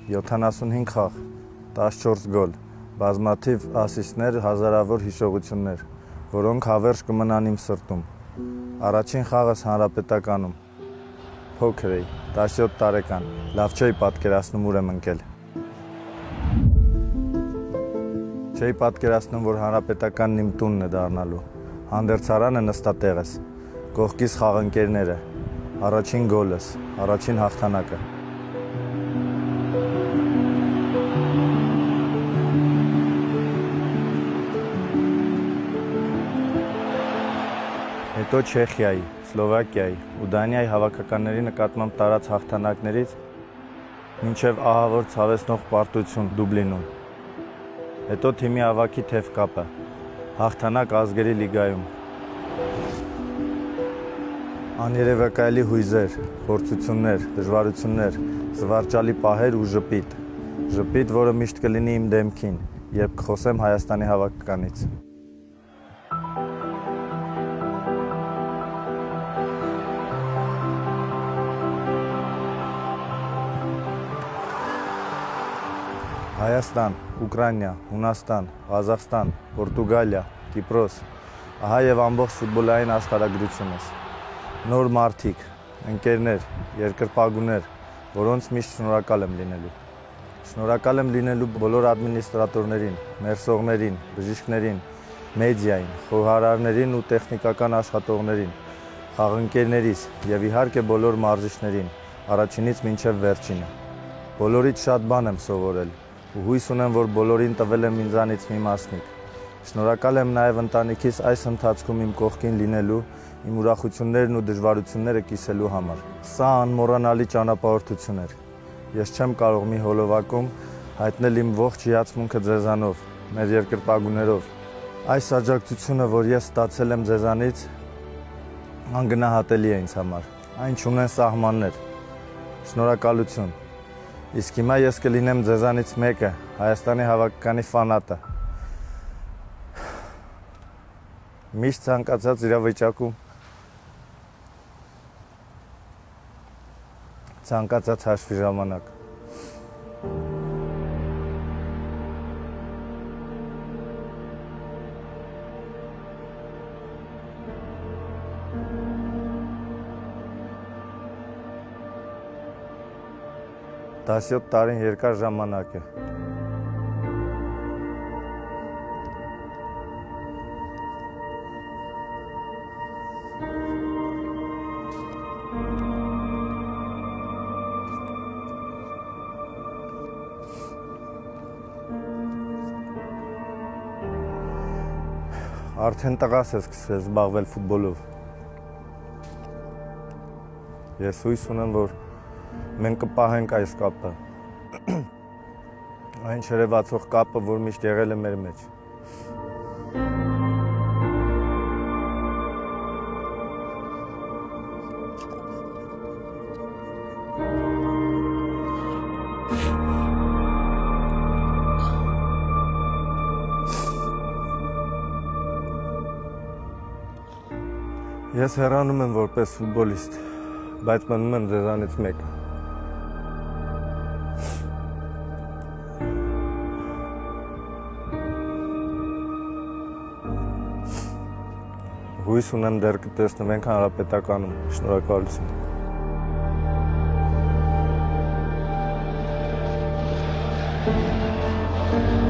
75 խաղ, 14 գոլ, բազմաթիվ ասիստներ, հազարավոր հիշողություններ, որոնք հավերժ կմնան իմ սրտում։ Առաջին խաղս հանրապետականում, փոքր էի, 17 տարեկան, լավ չէի պատկերացնում ուր եմ ընկել։ Չէի պատկերացնում, որ հանրապետականն իմ տունն է դառնալու, հանդերձարանը նստատեղս, կողքիս խաղընկերները, առաջին գոլս, առաջին հաղթանակը։ Հետո Չեխիայի, Սլովակիայի ու Դանիայի հավաքականների նկատմամբ տարած հաղթանակներից մինչև ահավոր ցավեցնող պարտություն Դուբլինում։ Հետո թիմի ավագի թև կապը, հաղթանակ ազգերի լիգայում։ Աներևակայելի հույզեր, փորձություններ, դժվարություններ, զվարճալի պահեր ու ժպիտ։ Ժպիտ, որը միշտ կլինի իմ դեմքին, երբ կխոսեմ Հայաստանի հավաքականից։ Հայաստան, Ուկրաինա, Հունաստան, Ղազախստան, Պորտուգալիա, Կիպրոս, ահա եւ ամբողջ ֆուտբոլային աշխարհագրությունս։ Նոր մարդիկ, ընկերներ, երկրպագուներ, որոնց միշտ շնորհակալ եմ լինելու։ Շնորհակալ եմ լինելու բոլոր ադմինիստրատորներին, մերսողներին, բժիշկներին, մեդիային, խոհարարներին ու տեխնիկական աշխատողներին, խաղընկերներիս եւ իհարկե բոլոր մարզիչներին, առաջինից մինչեւ վերջինը։ Բոլորից շատ բան եմ սովորել։ Ու հույս ունեմ, որ բոլորին տվել եմ ինձանից մի մասնիկ։ Շնորհակալ եմ նաև ընտանիքիս այս ընթացքում իմ կողքին լինելու, իմ ուրախություններն ու դժվարությունները կիսելու համար։ Սա անմոռանալի ճանապարհորդություն էր։ Ես չեմ կարող մի հոլովակում հայտնել իմ ողջ հիացմունքը ձեզանով, մեր երկրպագուներով։ Այս աջակցությունը, որ ես ստացել եմ ձեզանից, անգնահատելի է ինձ համար։ Այն չունեն սահմաններ։ Շնորհակալություն։ Իսկ հիմա ես կլինեմ ձեզանից մեկը, Հայաստանի հավաքականի ֆանատը։ Միշտ ցանկացած իրավիճակում, ցանկացած հաշվի ժամանակ։ Տասյոթ տարին երկար ժամանակ է։ Արդեն տղաս է սկսել զբաղվել ֆուտբոլով։ Ես հույս ունեմ, որ մենք կպահենք այս կապը, այն չերևացող կապը, որ միշտ եղել է մեր մեջ։ Ես հեռանում եմ որպես ֆուտբոլիստ, բայց մնում եմ ձեզանից մեկը։ Հույս ունեմ դեռ կտեսնվենք հանրապետականում։ Շնորհակալություն։